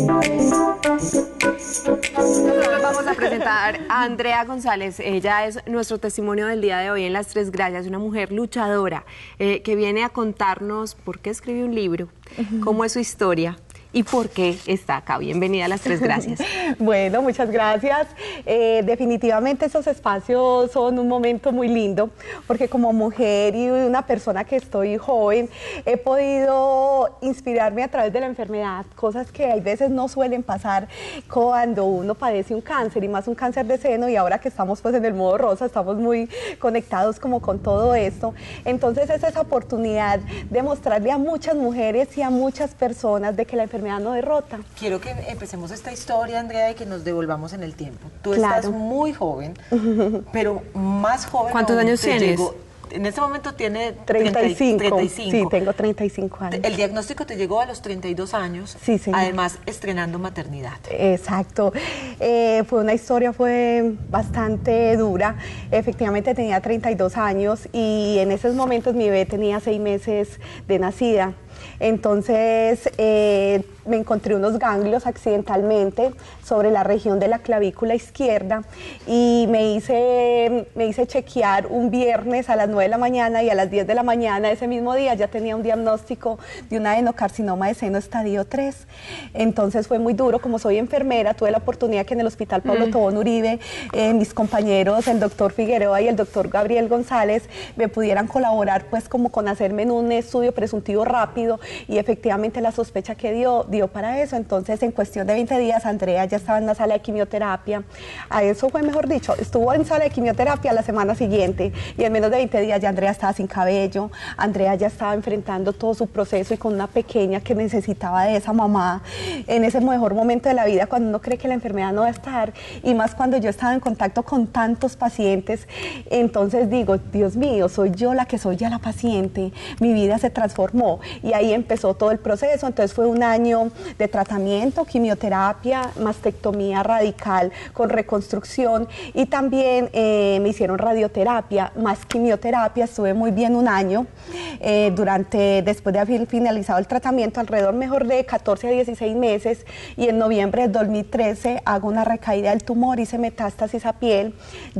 Nosotros vamos a presentar a Andrea González. Ella es nuestro testimonio del día de hoy en Las Tres Gracias, una mujer luchadora que viene a contarnos por qué escribió un libro, cómo es su historia y por qué está acá. Bienvenida a Las Tres Gracias. Bueno, muchas gracias. Definitivamente esos espacios son un momento muy lindo, porque como mujer y una persona que estoy joven, he podido inspirarme a través de la enfermedad, cosas que a veces no suelen pasar cuando uno padece un cáncer, y más un cáncer de seno, y ahora que estamos pues en el modo rosa, estamos muy conectados como con todo esto. Entonces es esa oportunidad de mostrarle a muchas mujeres y a muchas personas de que la enfermedad no derrota. Quiero que empecemos esta historia, Andrea, y que nos devolvamos en el tiempo. Tú Claro. estás muy joven, pero más joven. ¿Cuántos años tienes? En este momento tiene 35. 35. Sí, tengo 35 años. El diagnóstico te llegó a los 32 años, Sí, señor. además estrenando maternidad. Exacto. Fue una historia, fue bastante dura. Efectivamente tenía 32 años y en esos momentos mi bebé tenía 6 meses de nacida. Entonces me encontré unos ganglios accidentalmente sobre la región de la clavícula izquierda y me hice chequear un viernes a las 9 de la mañana, y a las 10 de la mañana ese mismo día ya tenía un diagnóstico de un adenocarcinoma de seno estadio 3. Entonces fue muy duro. Como soy enfermera, tuve la oportunidad que en el Hospital Pablo Tobón Uribe mis compañeros, el doctor Figueroa y el doctor Gabriel González, me pudieran colaborar pues como con hacerme en un estudio presuntivo rápido, y efectivamente la sospecha que dio para eso. Entonces en cuestión de 20 días Andrea ya estaba en la sala de quimioterapia. A eso fue, mejor dicho, estuvo en sala de quimioterapia la semana siguiente, y en menos de 20 días ya Andrea estaba sin cabello. Andrea ya estaba enfrentando todo su proceso y con una pequeña que necesitaba de esa mamá en ese mejor momento de la vida, cuando uno cree que la enfermedad no va a estar, y más cuando yo estaba en contacto con tantos pacientes. Entonces digo, Dios mío, soy yo la que soy ya la paciente. Mi vida se transformó y ahí empezó todo el proceso. Entonces fue un año de tratamiento, quimioterapia, mastectomía radical con reconstrucción, y también me hicieron radioterapia más quimioterapia. Estuve muy bien un año. Después de haber finalizado el tratamiento, alrededor mejor de 14 a 16 meses, y en noviembre del 2013 hago una recaída del tumor, hice metástasis a piel.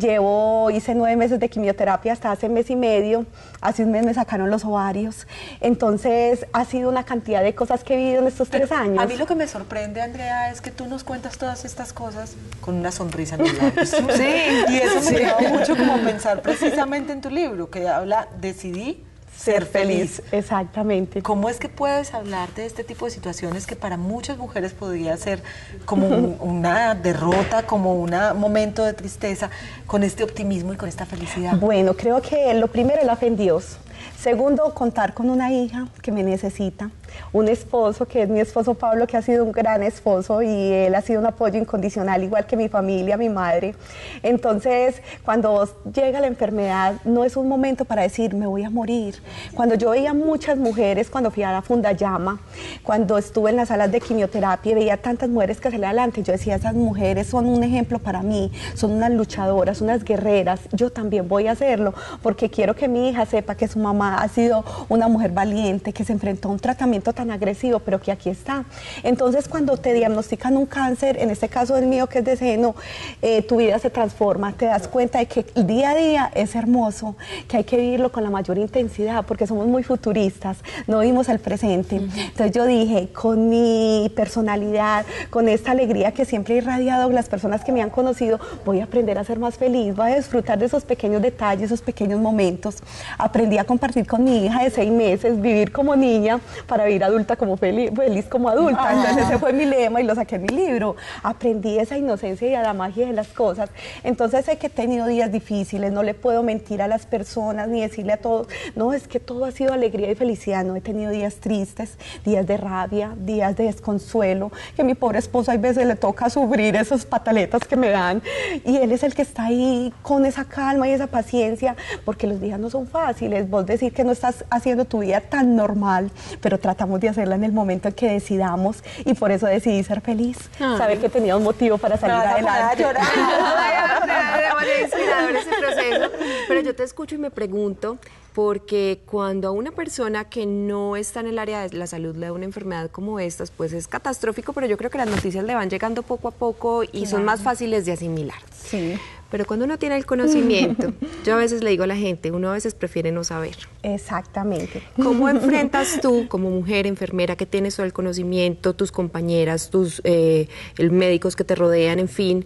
Hice 9 meses de quimioterapia hasta hace mes y medio. Hace un mes me sacaron los ovarios. Entonces ha sido una cantidad de cosas que he vivido en estos 3 años. A mí lo que me sorprende, Andrea, es que tú nos cuentas todas estas cosas con una sonrisa en los labios. Sí. Y eso me lleva mucho como a pensar precisamente en tu libro, que habla Decidí ser feliz. Exactamente. ¿Cómo es que puedes hablar de este tipo de situaciones que para muchas mujeres podría ser como una derrota, como un momento de tristeza, con este optimismo y con esta felicidad? Bueno, creo que lo primero es la fe en Dios. Segundo, contar con una hija que me necesita, un esposo que es mi esposo Pablo, que ha sido un gran esposo, y él ha sido un apoyo incondicional, igual que mi familia, mi madre. Entonces, cuando llega la enfermedad, no es un momento para decir, me voy a morir. Cuando yo veía muchas mujeres, cuando fui a la Fundayama, cuando estuve en las salas de quimioterapia, veía tantas mujeres que salían adelante, yo decía, esas mujeres son un ejemplo para mí, son unas luchadoras, unas guerreras. Yo también voy a hacerlo, porque quiero que mi hija sepa que su mamá ha sido una mujer valiente, que se enfrentó a un tratamiento tan agresivo, pero que aquí está. Entonces, cuando te diagnostican un cáncer, en este caso el mío que es de seno, tu vida se transforma, te das cuenta de que el día a día es hermoso, que hay que vivirlo con la mayor intensidad, porque somos muy futuristas, no vivimos el presente. Entonces yo dije, con mi personalidad, con esta alegría que siempre he irradiado las personas que me han conocido, voy a aprender a ser más feliz, voy a disfrutar de esos pequeños detalles, esos pequeños momentos. Aprendí a compartir con mi hija de 6 meses, vivir como niña para vivir adulta como feliz como adulta. Entonces ese fue mi lema y lo saqué en mi libro. Aprendí esa inocencia y a la magia de las cosas. Entonces sé que he tenido días difíciles, no le puedo mentir a las personas ni decirle a todos, no, es que todo ha sido alegría y felicidad. No, he tenido días tristes, días de rabia, días de desconsuelo, que a mi pobre esposo a veces le toca sufrir esas pataletas que me dan, y él es el que está ahí con esa calma y esa paciencia, porque los días no son fáciles. Vos decir que no estás haciendo tu vida tan normal, pero tratamos de hacerla en el momento en que decidamos, y por eso decidí ser feliz, saber que tenía un motivo para salir adelante. Debo es inspirador ese proceso. Pero yo te escucho y me pregunto, porque cuando a una persona que no está en el área de la salud le da una enfermedad como estas, pues es catastrófico, pero yo creo que las noticias le van llegando poco a poco y son más fáciles de asimilar. Sí. Pero cuando uno tiene el conocimiento, yo a veces le digo a la gente, uno a veces prefiere no saber. Exactamente. ¿Cómo enfrentas tú, como mujer, enfermera, que tienes todo el conocimiento, tus compañeras, tus médicos que te rodean, en fin,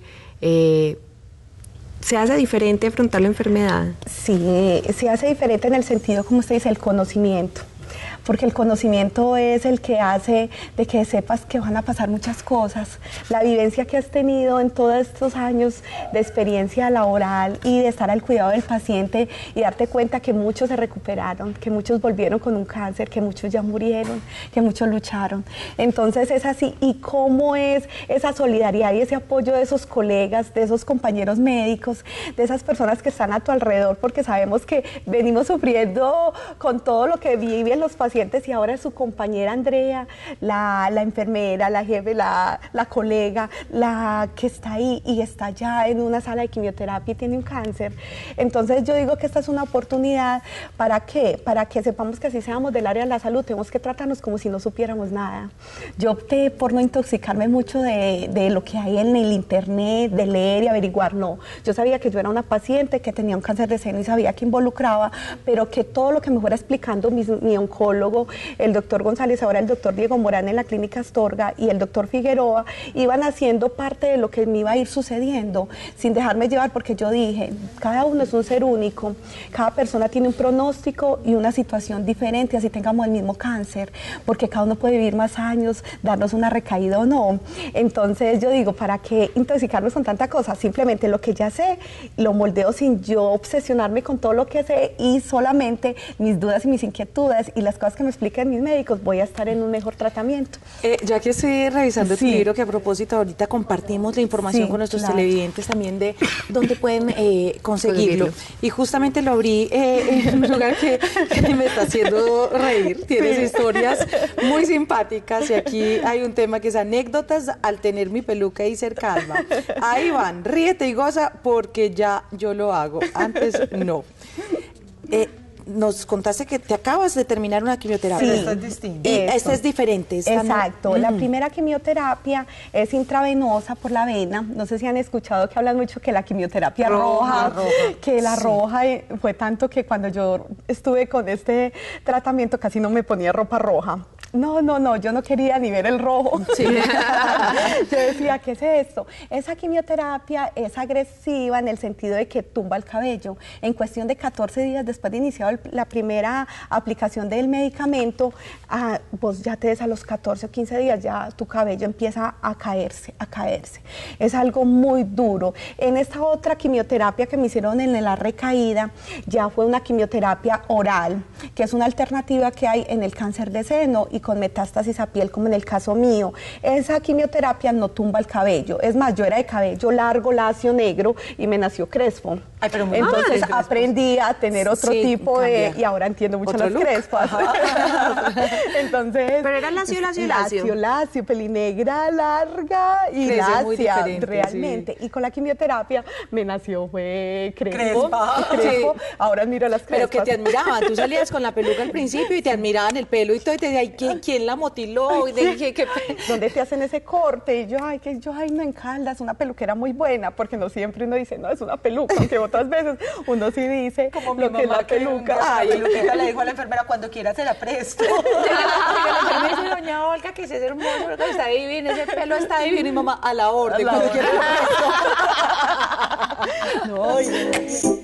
¿se hace diferente afrontar la enfermedad? Sí, se hace diferente en el sentido, como usted dice, el conocimiento. Porque el conocimiento es el que hace de que sepas que van a pasar muchas cosas. La vivencia que has tenido en todos estos años de experiencia laboral y de estar al cuidado del paciente y darte cuenta que muchos se recuperaron, que muchos volvieron con un cáncer, que muchos ya murieron, que muchos lucharon. Entonces es así. ¿Y cómo es esa solidaridad y ese apoyo de esos colegas, de esos compañeros médicos, de esas personas que están a tu alrededor? Porque sabemos que venimos sufriendo con todo lo que viven los pacientes y ahora es su compañera Andrea, la enfermera, la jefe, la colega, la que está ahí y está ya en una sala de quimioterapia y tiene un cáncer. Entonces yo digo que esta es una oportunidad, ¿para qué? Para que sepamos que así seamos del área de la salud, tenemos que tratarnos como si no supiéramos nada. Yo opté por no intoxicarme mucho de lo que hay en el internet, de leer y averiguar, no. Yo sabía que yo era una paciente que tenía un cáncer de seno y sabía que involucraba, pero que todo lo que me fuera explicando mi oncólogo, el doctor González, ahora el doctor Diego Morán en la clínica Astorga y el doctor Figueroa, iban haciendo parte de lo que me iba a ir sucediendo, sin dejarme llevar, porque yo dije, cada uno es un ser único, cada persona tiene un pronóstico y una situación diferente, así tengamos el mismo cáncer, porque cada uno puede vivir más años, darnos una recaída o no. Entonces yo digo, ¿para qué intoxicarnos con tanta cosa? Simplemente lo que ya sé, lo moldeo sin yo obsesionarme con todo lo que sé y solamente mis dudas y mis inquietudes y las cosas que me expliquen mis médicos, voy a estar en un mejor tratamiento. Yo aquí estoy revisando tu libro, que a propósito ahorita compartimos la información con nuestros televidentes también de dónde pueden conseguirlo. Y justamente lo abrí en un lugar que me está haciendo reír. Tienes historias muy simpáticas y aquí hay un tema que es anécdotas al tener mi peluca y ser calva. Ahí van, ríete y goza porque ya yo lo hago, antes no. Nos contaste que te acabas de terminar una quimioterapia. Sí, esta es distinta. Y esta es diferente. Exacto. La primera quimioterapia es intravenosa por la vena. No sé si han escuchado que hablan mucho que la quimioterapia roja, que la roja fue tanto que cuando yo estuve con este tratamiento casi no me ponía ropa roja. No, yo no quería ni ver el rojo. Sí. Yo decía, ¿qué es esto? Esa quimioterapia es agresiva en el sentido de que tumba el cabello. En cuestión de 14 días después de iniciar la primera aplicación del medicamento, vos ya te ves a los 14 o 15 días, ya tu cabello empieza a caerse. Es algo muy duro. En esta otra quimioterapia que me hicieron en la recaída, ya fue una quimioterapia oral, que es una alternativa que hay en el cáncer de seno y con metástasis a piel, como en el caso mío. Esa quimioterapia no tumba el cabello. Es más, yo era de cabello largo, lacio, negro y me nació crespo. Ay, pero muy entonces aprendí a tener otro tipo de... Y ahora entiendo mucho las crespas. Entonces... Pero era lacio. Lacio, pelinegra, larga y lacia, realmente. Sí. Y con la quimioterapia me nació fue crespo. Sí. Ahora miro las crespas. Pero que te admiraban. Tú salías con la peluca al principio y te admiraban el pelo y todo y te decían, ¿quién la motiló? ¿Dónde te hacen ese corte? Y yo, no, en Caldas, una peluquera muy buena, porque no siempre uno dice, no, es una peluca, aunque otras veces uno sí dice como lo que es la peluca. Ay, peluquita le dijo a la enfermera, cuando quiera se la presto. Me dice, doña Olga, que ese es hermoso, que está divino, ese pelo está divino, y mamá, a la orden, cuando quiera la presto. No,